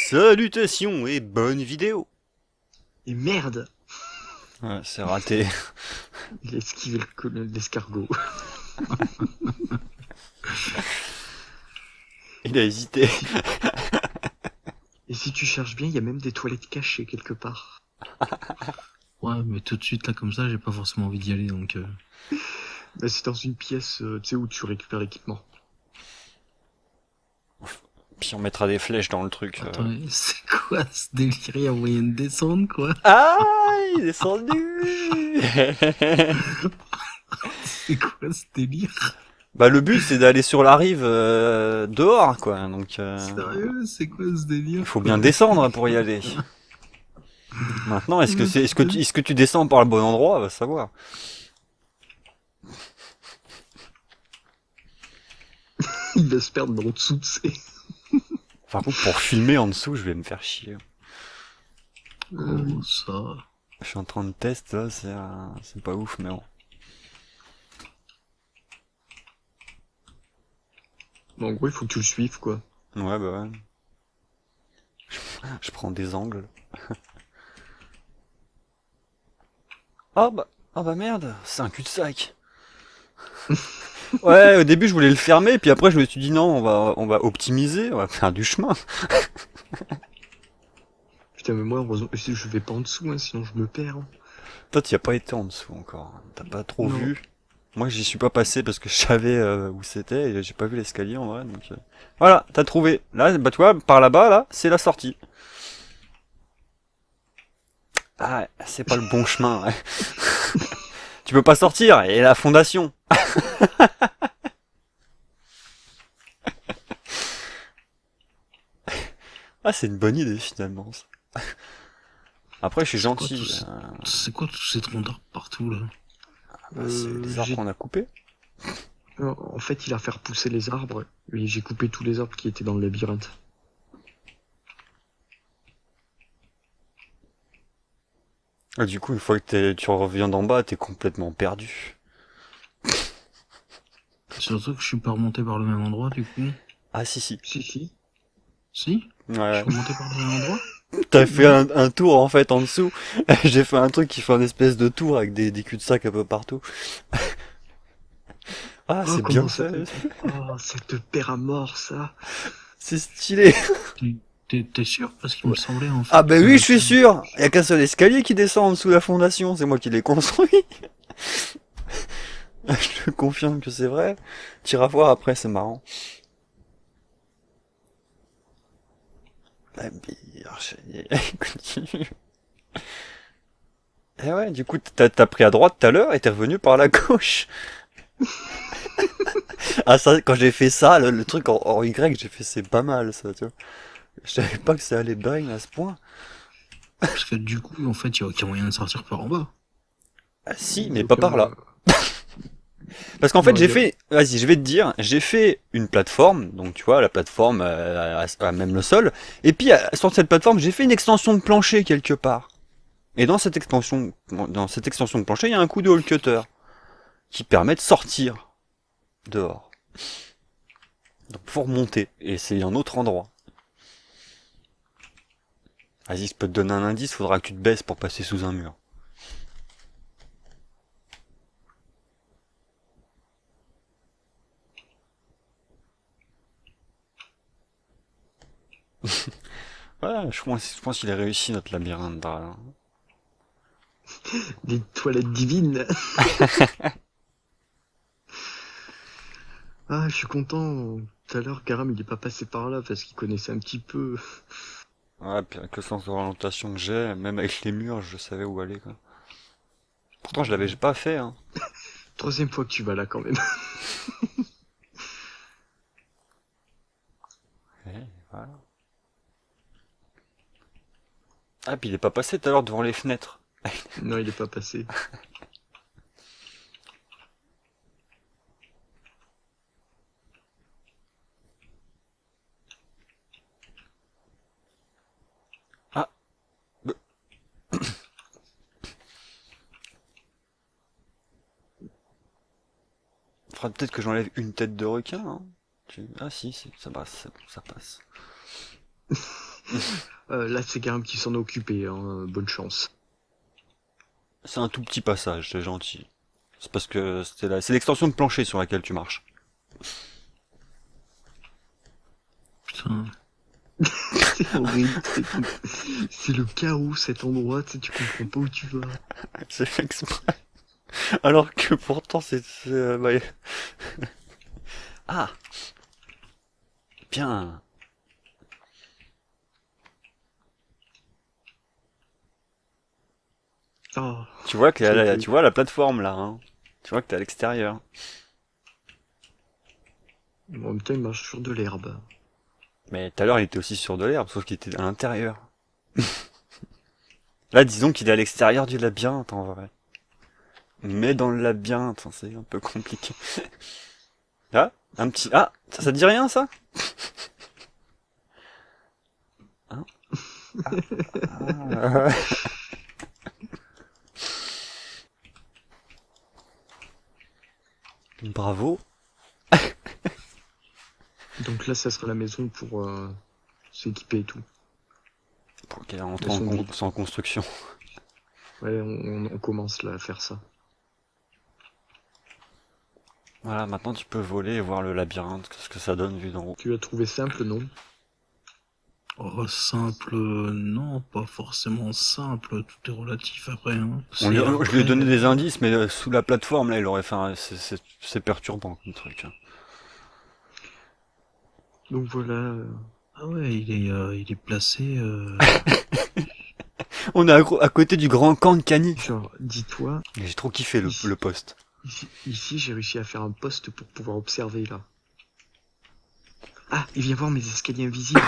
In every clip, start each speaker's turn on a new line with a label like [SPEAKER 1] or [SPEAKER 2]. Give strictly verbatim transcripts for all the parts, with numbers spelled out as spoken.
[SPEAKER 1] Salutations et bonne vidéo.
[SPEAKER 2] Et merde,
[SPEAKER 1] Ouais, c'est raté.
[SPEAKER 2] il a esquivé le co- l'escargot.
[SPEAKER 1] Il a hésité.
[SPEAKER 2] Et si, et si tu cherches bien, il y a même des toilettes cachées quelque part.
[SPEAKER 3] Ouais, mais tout de suite, là, comme ça, j'ai pas forcément envie d'y aller, donc... Euh...
[SPEAKER 2] Bah, c'est dans une pièce, euh, tu sais, où tu récupères l'équipement.
[SPEAKER 1] Puis on mettra des flèches dans le truc.
[SPEAKER 3] Attends,
[SPEAKER 1] euh.
[SPEAKER 3] c'est quoi ce délire? Il y a moyen de descendre, quoi?
[SPEAKER 1] Ah, il est descendu.
[SPEAKER 3] C'est quoi ce délire?
[SPEAKER 1] Bah le but c'est d'aller sur la rive euh, dehors quoi. Donc euh,
[SPEAKER 3] Sérieux? C'est quoi ce délire?
[SPEAKER 1] il faut bien descendre pour y aller. Maintenant, est-ce que c'est, est-ce que tu, est-ce que tu descends par le bon endroit, va savoir.
[SPEAKER 2] Il va se perdre dans le dessous, tu sais.
[SPEAKER 1] Par contre, pour filmer en dessous, je vais me faire chier.
[SPEAKER 3] Oh, ça...
[SPEAKER 1] Je suis en train de tester là, c'est, euh, c'est pas ouf, mais bon.
[SPEAKER 2] Bon, en gros, il faut que tu le suives, quoi.
[SPEAKER 1] Ouais, bah ouais. Je, je prends des angles. Oh bah, oh bah merde, c'est un cul-de-sac. Ouais, au début je voulais le fermer, puis après je me suis dit non, on va, on va optimiser, on va faire du chemin.
[SPEAKER 2] Putain, mais moi, heureusement, je vais pas en dessous, hein, sinon je me perds. Hein.
[SPEAKER 1] Toi, tu y as pas été en dessous encore. T'as pas trop
[SPEAKER 2] Non.
[SPEAKER 1] vu. Moi, j'y suis pas passé parce que je savais euh, où c'était et j'ai pas vu l'escalier en vrai. Donc euh, voilà, t'as trouvé. Là, bah tu vois, par là-bas, là, c'est la sortie. Ah, c'est pas le bon chemin. Ouais. Tu peux pas sortir. Et la fondation. Ah, c'est une bonne idée finalement. Ça. Après, je suis
[SPEAKER 3] C'est quoi,
[SPEAKER 1] gentil.
[SPEAKER 3] tout ce-
[SPEAKER 1] euh,
[SPEAKER 3] C'est quoi tous ces troncs d'arbres partout, là?
[SPEAKER 1] bah, c'est
[SPEAKER 2] Euh,
[SPEAKER 1] les arbres
[SPEAKER 2] j'ai-
[SPEAKER 1] qu'on a coupés.
[SPEAKER 2] Euh, En fait, il a fait repousser les arbres, et j'ai coupé tous les arbres qui étaient dans le labyrinthe.
[SPEAKER 1] Ah, du coup, une fois que t'es- tu reviens d'en bas, t'es complètement perdu.
[SPEAKER 3] Surtout que je suis pas remonté par le même endroit, du coup.
[SPEAKER 1] Ah si si.
[SPEAKER 2] Si, si.
[SPEAKER 3] Si? Je
[SPEAKER 1] Ouais.
[SPEAKER 3] suis remonté par le même endroit?
[SPEAKER 1] T'as fait un, un tour en fait en dessous. J'ai fait un truc qui fait un espèce de tour avec des, des cul-de-sac un peu partout. Ah,
[SPEAKER 2] Oh,
[SPEAKER 1] c'est
[SPEAKER 2] comment
[SPEAKER 1] bien
[SPEAKER 2] ça
[SPEAKER 1] fait.
[SPEAKER 2] te... Oh, ça te perd à mort, ça.
[SPEAKER 1] C'est stylé.
[SPEAKER 3] T'es- T'es t'es sûr? Parce qu'il me semblait, en fait...
[SPEAKER 1] Ah bah
[SPEAKER 3] que-
[SPEAKER 1] oui, je suis sûr. Y a qu'un seul escalier qui descend en dessous de la fondation. C'est moi qui l'ai construit. Je te confirme que c'est vrai. T'iras voir après, c'est marrant. La biche, continue. Et ouais, du coup, t'as t'as pris à droite tout à l'heure et t'es revenu par la gauche. Ah ça, quand j'ai fait ça, le, le truc en, en Y, j'ai fait c'est pas mal ça, tu vois. Je savais pas que ça allait brain à ce point.
[SPEAKER 3] Parce que du coup, en fait, il y a aucun moyen de sortir par en bas.
[SPEAKER 1] Ah si, mais
[SPEAKER 2] Donc,
[SPEAKER 1] pas par
[SPEAKER 2] euh,
[SPEAKER 1] là. Parce qu'en fait,
[SPEAKER 2] Ouais,
[SPEAKER 1] j'ai
[SPEAKER 2] bien.
[SPEAKER 1] fait, vas-y, je vais te dire, j'ai fait une plateforme, donc tu vois, la plateforme euh, à, à même le sol, et puis à- sur cette plateforme, j'ai fait une extension de plancher quelque part. Et dans cette extension, dans cette extension de plancher, il y a un coup de hole cutter qui permet de sortir dehors. Donc faut remonter, et c'est un autre endroit. Vas-y, je peux te donner un indice, faudra que tu te baisses pour passer sous un mur. Voilà, je pense, je pense qu'il a réussi notre labyrinthe. Là.
[SPEAKER 2] Des toilettes divines. Ah, je suis content. Tout à l'heure, Garam, il est pas passé par là parce qu'il connaissait un petit peu.
[SPEAKER 1] Ouais, puis avec le sens d'orientation que j'ai, même avec les murs, je savais où aller. Quoi. Pourtant, je l'avais pas fait. Hein.
[SPEAKER 2] Troisième fois que tu vas là, quand même.
[SPEAKER 1] Ouais, voilà. Ah, puis il est pas passé tout à l'heure devant les fenêtres.
[SPEAKER 2] Non, il est pas passé.
[SPEAKER 1] Ah. Faudra peut-être que j'enlève une tête de requin. Hein. Tu- Ah si, c'est- ça passe, c'est bon, ça passe.
[SPEAKER 2] Euh, là, c'est Garam qui s'en est occupé, hein. Bonne chance.
[SPEAKER 1] C'est un tout petit passage, c'est gentil. C'est parce que c'est la... c'est l'extension de plancher sur laquelle tu marches.
[SPEAKER 3] Putain.
[SPEAKER 2] C'est horrible. c'est- C'est le chaos, cet endroit, tu sais, tu comprends pas où tu vas.
[SPEAKER 1] C'est fait exprès. Alors que pourtant c'est... c'est, euh, bah, Ah, bien.
[SPEAKER 2] Oh,
[SPEAKER 1] Tu vois que
[SPEAKER 2] c'est
[SPEAKER 1] la,
[SPEAKER 2] horrible.
[SPEAKER 1] tu vois la plateforme là, hein. Tu vois que t'es à l'extérieur.
[SPEAKER 2] En même temps, il marche sur de l'herbe.
[SPEAKER 1] Mais tout à l'heure il était aussi sur de l'herbe, sauf qu'il était à l'intérieur. Là disons qu'il est à l'extérieur du labyrinthe en vrai. Mais dans le labyrinthe, hein, c'est un peu compliqué. Ah, un petit... Ah, ça, ça te dit rien ça? Hein? Ah. Bravo.
[SPEAKER 2] Donc là, ça sera la maison pour euh, s'équiper et tout.
[SPEAKER 1] Pour qu'elle rentre
[SPEAKER 2] Elles
[SPEAKER 1] en,
[SPEAKER 2] sont
[SPEAKER 1] con-
[SPEAKER 2] vides.
[SPEAKER 1] en construction.
[SPEAKER 2] Ouais, on, on- on commence là à faire ça.
[SPEAKER 1] Voilà, maintenant tu peux voler et voir le labyrinthe, ce que ça donne vu d'en haut.
[SPEAKER 2] Tu l'as trouvé simple, non?
[SPEAKER 3] Oh, simple, euh, non, pas forcément simple, tout est relatif après. Hein.
[SPEAKER 1] On lui-
[SPEAKER 3] C'est
[SPEAKER 1] je lui ai
[SPEAKER 3] après,
[SPEAKER 1] donné des indices, mais euh, sous la plateforme, là, il aurait fait un... C'est c'est- c'est perturbant comme truc. Hein.
[SPEAKER 2] Donc voilà. euh,
[SPEAKER 3] Ah ouais, il est, euh, il est placé. Euh...
[SPEAKER 1] On est à, gros- à côté du grand camp de Cani.
[SPEAKER 2] Genre, dis-toi,
[SPEAKER 1] J'ai trop kiffé le, le poste.
[SPEAKER 2] ici, ici j'ai réussi à faire un poste pour pouvoir observer là. Ah, il vient voir mes escaliers invisibles.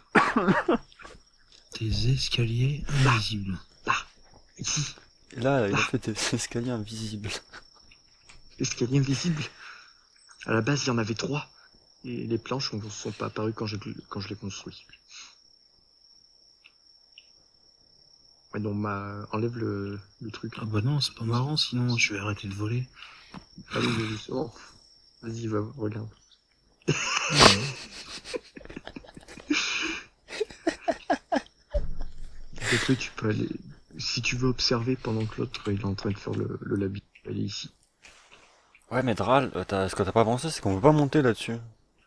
[SPEAKER 3] Des escaliers invisibles.
[SPEAKER 2] Ici,
[SPEAKER 1] Et là, il a fait des escaliers invisibles.
[SPEAKER 2] escaliers invisibles. À la base, il y en avait trois. Et les planches ne sont pas apparues quand je, quand je les construis. Ouais, donc, ma... enlève le, le truc.
[SPEAKER 3] Ah bah non, c'est pas marrant, sinon je vais arrêter de voler.
[SPEAKER 2] Ah oui, oui, c'est bon. Vas-y, va, regarde. Donc là, tu peux aller... Si tu veux observer pendant que l'autre il est en train de faire le, le labyrinthe, aller ici.
[SPEAKER 1] Ouais, mais Dral, euh, t'as- ce que t'as pas pensé, c'est qu'on peut pas monter là-dessus.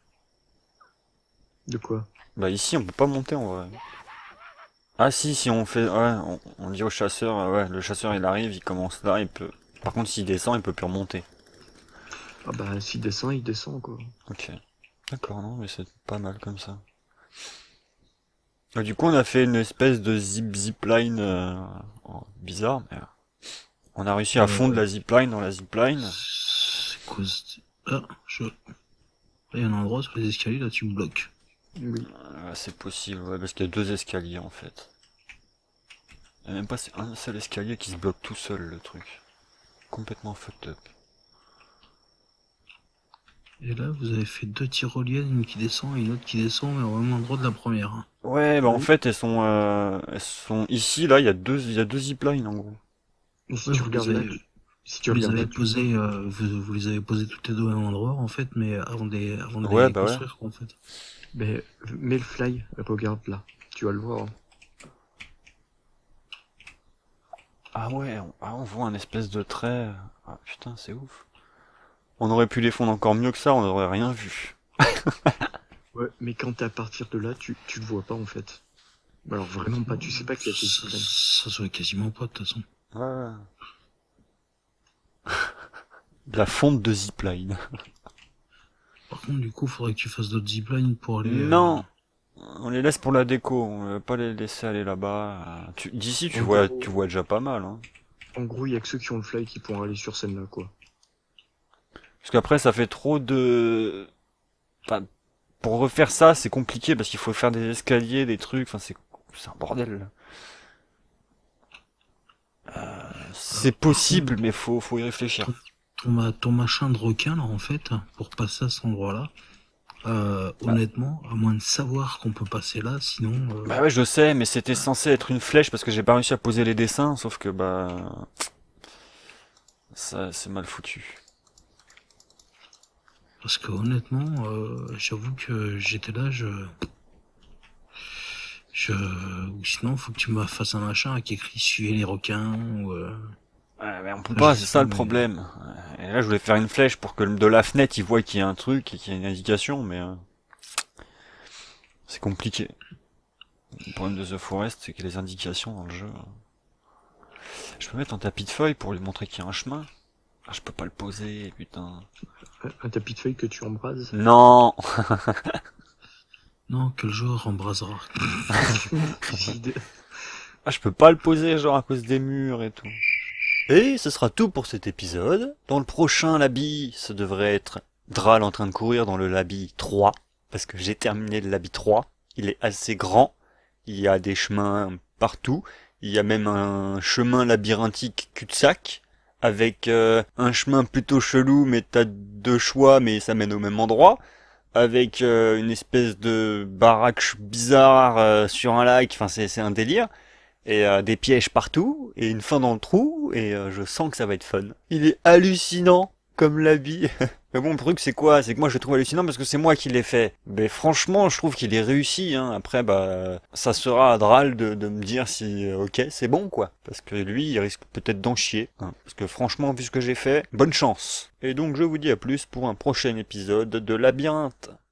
[SPEAKER 2] De quoi?
[SPEAKER 1] Bah ici, on peut pas monter en vrai. Ah si, si on fait... Ouais, on, on dit au chasseur, euh, ouais, le chasseur il arrive, il commence là, il peut... Par contre, s'il descend, il peut plus remonter.
[SPEAKER 2] Ah bah, s'il descend, il descend, quoi.
[SPEAKER 1] Ok. D'accord, non, mais c'est pas mal comme ça. Et du coup, on a fait une espèce de zip zipline euh, oh, bizarre, mais euh, on a réussi à
[SPEAKER 3] Euh,
[SPEAKER 1] fondre la zipline dans la zipline.
[SPEAKER 3] C'est quoi ce... Ah, je... Là, il y a un endroit sur les escaliers, là tu me bloques.
[SPEAKER 2] Oui.
[SPEAKER 1] Euh, c'est possible, ouais, parce qu'il y a deux escaliers en fait. Il y a même pas c'est un seul escalier qui se bloque tout seul, le truc. Complètement fucked up.
[SPEAKER 3] Et là, vous avez fait deux tyroliennes, une qui descend et une autre qui descend, mais au même endroit de la première. Hein.
[SPEAKER 1] Ouais, bah en
[SPEAKER 2] Oui.
[SPEAKER 1] fait, elles sont, euh, elles sont ici, là, il y a deux, il y a deux ziplines en gros.
[SPEAKER 2] Et si
[SPEAKER 3] Ouais,
[SPEAKER 2] tu
[SPEAKER 3] vous les
[SPEAKER 2] regardes là,
[SPEAKER 3] avez,
[SPEAKER 2] tu- si tu
[SPEAKER 3] vous les
[SPEAKER 2] regardes
[SPEAKER 3] avez
[SPEAKER 2] là, tu...
[SPEAKER 3] posées, euh, vous, vous les avez posées toutes les deux au même endroit, en fait, mais avant de les, avant de
[SPEAKER 1] Ouais,
[SPEAKER 3] les
[SPEAKER 1] bah ouais.
[SPEAKER 3] construire, quoi, en fait.
[SPEAKER 2] Mais, mets le fly, regarde là. Tu vas le voir. Hein.
[SPEAKER 1] Ah ouais, on, ah, on voit un espèce de trait. Ah putain, c'est ouf. On aurait pu les fondre encore mieux que ça, on n'aurait rien vu.
[SPEAKER 2] Ouais, mais quand t'es à partir de là, tu, tu le vois pas en fait. Alors vraiment pas, tu sais pas qu'il y a ces
[SPEAKER 3] Ça,
[SPEAKER 2] ziplines.
[SPEAKER 3] ça se voit quasiment pas, de toute façon.
[SPEAKER 1] Ouais. De la fonte de zipline.
[SPEAKER 3] Par contre, du coup, faudrait que tu fasses d'autres ziplines pour aller... euh,
[SPEAKER 1] Non, on les laisse pour la déco, on va pas les laisser aller là-bas. Euh, tu- D'ici, tu
[SPEAKER 2] En
[SPEAKER 1] vois,
[SPEAKER 2] gros-
[SPEAKER 1] tu vois déjà pas mal. Hein.
[SPEAKER 2] En gros, il y a que ceux qui ont le fly qui pourront aller sur scène là quoi.
[SPEAKER 1] Parce qu'après, ça fait trop de... Enfin, pour refaire ça, c'est compliqué parce qu'il faut faire des escaliers, des trucs, enfin c'est c'est un bordel. Euh, c'est possible, mais faut, faut y réfléchir.
[SPEAKER 3] ton, ma- ton machin de requin, là, en fait, pour passer à cet endroit-là, euh, honnêtement, à moins de savoir qu'on peut passer là, sinon... euh,
[SPEAKER 1] Bah ouais, je sais, mais c'était censé être une flèche parce que j'ai pas réussi à poser les dessins, sauf que bah... Ça, c'est mal foutu.
[SPEAKER 3] Parce que honnêtement, euh, j'avoue que j'étais là, je... Je... Ou sinon, faut que tu me fasses un machin avec écrit suivez les requins ou. Euh...
[SPEAKER 1] Ouais, mais on peut
[SPEAKER 3] Ah,
[SPEAKER 1] pas,
[SPEAKER 3] je
[SPEAKER 1] c'est
[SPEAKER 3] sais
[SPEAKER 1] ça
[SPEAKER 3] pas,
[SPEAKER 1] le
[SPEAKER 3] mais-
[SPEAKER 1] problème. Et là, je voulais faire une flèche pour que de la fenêtre, il voit qu'il y a un truc et qu'il y a une indication, mais euh, c'est compliqué. Le problème de The Forest, c'est que les indications dans le jeu. euh, Je peux mettre un tapis de feuilles pour lui montrer qu'il y a un chemin. Ah, je peux pas le poser, putain.
[SPEAKER 2] Un, un tapis de feuilles que tu embrases.
[SPEAKER 1] Non.
[SPEAKER 3] Non, quel joueur embrasera.
[SPEAKER 2] Rigide.
[SPEAKER 1] Ah, je peux pas le poser, genre à cause des murs et tout. Et ce sera tout pour cet épisode. Dans le prochain Labi, ce devrait être Dral en train de courir dans le Labi trois. Parce que j'ai terminé le Labi trois. Il est assez grand. Il y a des chemins partout. Il y a même un chemin labyrinthique cul-de-sac. Avec euh, un chemin plutôt chelou, mais t'as deux choix, mais ça mène au même endroit. Avec euh, une espèce de baraque bizarre euh, sur un lac. Enfin, c'est, c'est un délire. Et euh, des pièges partout, et une fin dans le trou, et euh, je sens que ça va être fun. Il est hallucinant, comme l'habit. Mais bon, le truc c'est quoi? C'est que moi je le trouve hallucinant parce que c'est moi qui l'ai fait. Mais franchement, je trouve qu'il est réussi. Hein. Après, bah, ça sera à Dral de, de me dire si, euh, ok, c'est bon, quoi. Parce que lui, il risque peut-être d'en chier. Hein. Parce que franchement, vu ce que j'ai fait, bonne chance. Et donc, je vous dis à plus pour un prochain épisode de Labyrinthe.